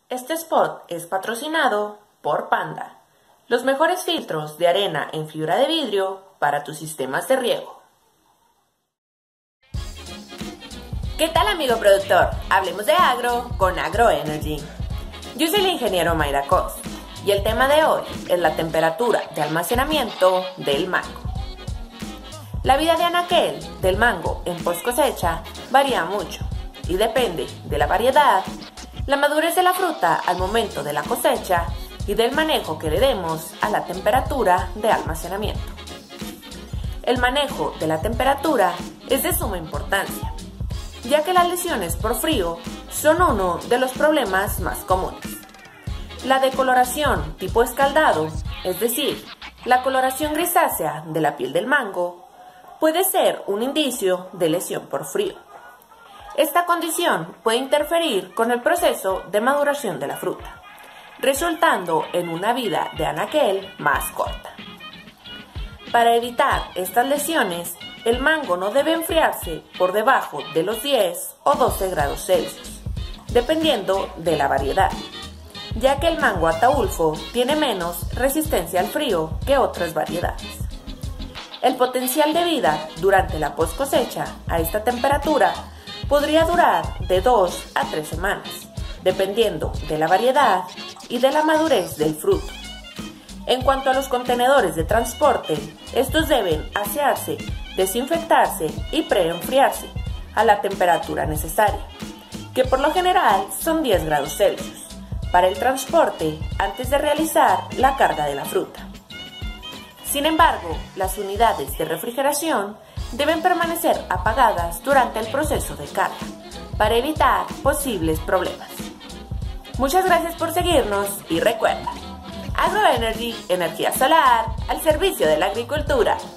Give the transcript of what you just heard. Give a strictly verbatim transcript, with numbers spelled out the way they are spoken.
Este spot es patrocinado por Panda, los mejores filtros de arena en fibra de vidrio para tus sistemas de riego. ¿Qué tal, amigo productor? Hablemos de agro con AgroEnergy. Yo soy el ingeniero Mayra Cos y el tema de hoy es la temperatura de almacenamiento del mango. La vida de anaquel del mango en post cosecha varía mucho y depende de la variedad, la madurez de la fruta al momento de la cosecha y del manejo que le demos a la temperatura de almacenamiento. El manejo de la temperatura es de suma importancia, ya que las lesiones por frío son uno de los problemas más comunes. La decoloración tipo escaldado, es decir, la coloración grisácea de la piel del mango, puede ser un indicio de lesión por frío. Esta condición puede interferir con el proceso de maduración de la fruta, resultando en una vida de anaquel más corta. Para evitar estas lesiones, el mango no debe enfriarse por debajo de los diez o doce grados Celsius, dependiendo de la variedad, ya que el mango Ataulfo tiene menos resistencia al frío que otras variedades. El potencial de vida durante la post cosecha a esta temperatura podría durar de dos a tres semanas, dependiendo de la variedad y de la madurez del fruto. En cuanto a los contenedores de transporte, estos deben asearse, desinfectarse y preenfriarse a la temperatura necesaria, que por lo general son diez grados Celsius, para el transporte antes de realizar la carga de la fruta. Sin embargo, las unidades de refrigeración deben permanecer apagadas durante el proceso de carga para evitar posibles problemas. Muchas gracias por seguirnos y recuerda, AgroEnergy, energía solar al servicio de la agricultura.